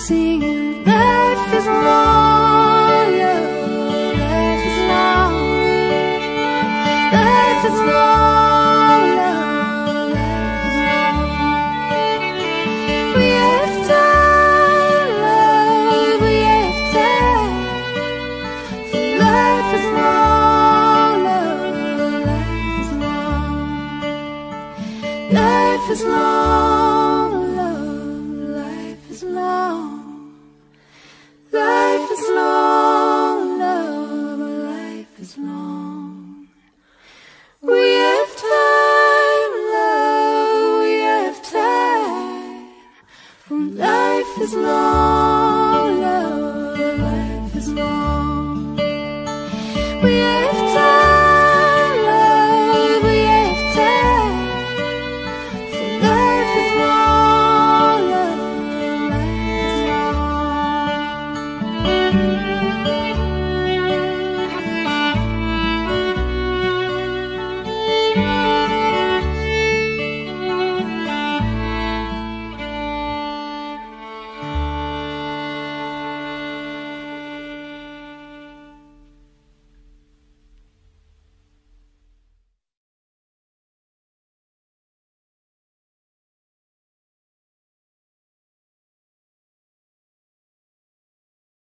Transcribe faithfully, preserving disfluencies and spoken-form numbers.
singing, life is long, love, life is long, life is long, love, life is long. We have time, love, we have time, for life is long, love, life is long, life is long, love, life is long. Life is long, love, life is long. We have time, love, we have time, for life is long.